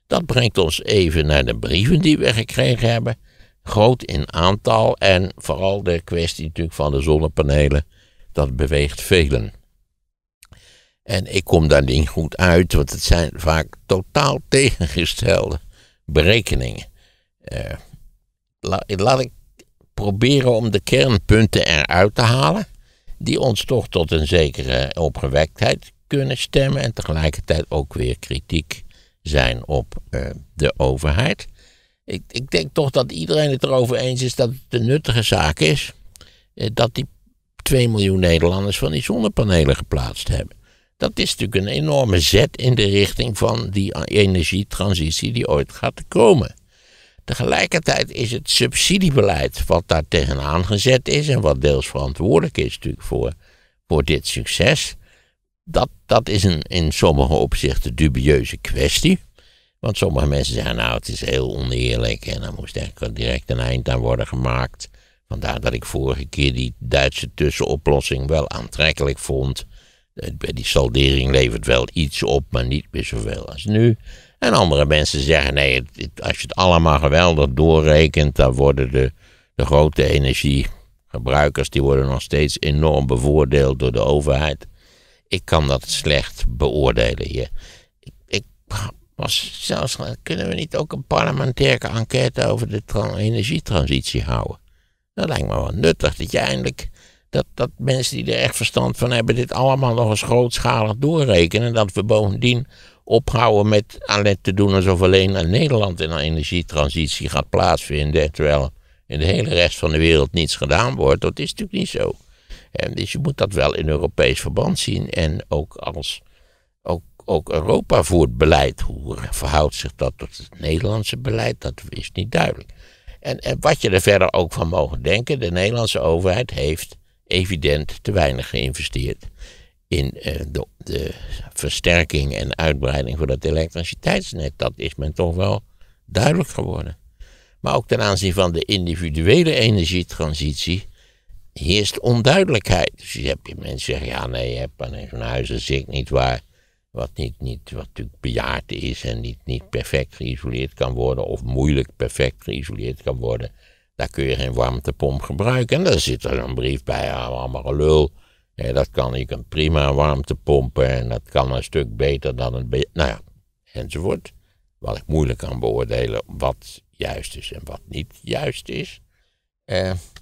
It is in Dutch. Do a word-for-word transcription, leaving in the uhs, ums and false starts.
Dat brengt ons even naar de brieven die we gekregen hebben. Groot in aantal en vooral de kwestie natuurlijk van de zonnepanelen. Dat beweegt velen. En ik kom daar niet goed uit, want het zijn vaak totaal tegengestelde berekeningen. Uh, la, laat ik proberen om de kernpunten eruit te halen, die ons toch tot een zekere opgewektheid kunnen stemmen en tegelijkertijd ook weer kritiek zijn op uh, de overheid. Ik, ik denk toch dat iedereen het erover eens is dat het een nuttige zaak is uh, dat die twee miljoen Nederlanders van die zonnepanelen geplaatst hebben. Dat is natuurlijk een enorme zet in de richting van die energietransitie die ooit gaat komen. Tegelijkertijd is het subsidiebeleid wat daar tegenaan gezet is en wat deels verantwoordelijk is natuurlijk voor, voor dit succes. Dat, dat is een in sommige opzichten dubieuze kwestie. Want sommige mensen zeggen nou het is heel oneerlijk en dan moest eigenlijk direct een eind aan worden gemaakt. Vandaar dat ik vorige keer die Duitse tussenoplossing wel aantrekkelijk vond. Bij die saldering levert wel iets op, maar niet meer zoveel als nu. En andere mensen zeggen, nee, het, het, als je het allemaal geweldig doorrekent, dan worden de, de grote energiegebruikers, die worden nog steeds enorm bevoordeeld door de overheid. Ik kan dat slecht beoordelen hier. Ik, ik was zelfs, kunnen we niet ook een parlementaire enquête over de tra- energietransitie houden? Dat lijkt me wel nuttig, dat je eindelijk... Dat, dat mensen die er echt verstand van hebben dit allemaal nog eens grootschalig doorrekenen. En dat we bovendien ophouden met alleen te doen alsof alleen in Nederland een energietransitie gaat plaatsvinden. Terwijl in de hele rest van de wereld niets gedaan wordt. Dat is natuurlijk niet zo. En dus je moet dat wel in Europees verband zien. En ook als ook, ook Europa voert beleid. Hoe verhoudt zich dat tot het Nederlandse beleid? Dat is niet duidelijk. En, en wat je er verder ook van mogen denken. De Nederlandse overheid heeft evident te weinig geïnvesteerd in uh, de, de versterking en uitbreiding van het elektriciteitsnet. Dat is men toch wel duidelijk geworden. Maar ook ten aanzien van de individuele energietransitie heerst onduidelijkheid. Dus je hebt mensen zeggen, ja nee, je hebt aan zo'n huis als ik niet waar, wat, niet, niet, wat natuurlijk bejaard is en niet, niet perfect geïsoleerd kan worden of moeilijk perfect geïsoleerd kan worden. Daar kun je geen warmtepomp gebruiken. En dan zit er een brief bij, ja, allemaal gelul. Ja, dat kan, je kan prima warmtepompen en dat kan een stuk beter dan een... Be- nou ja, enzovoort. Wat ik moeilijk kan beoordelen wat juist is en wat niet juist is. Uh,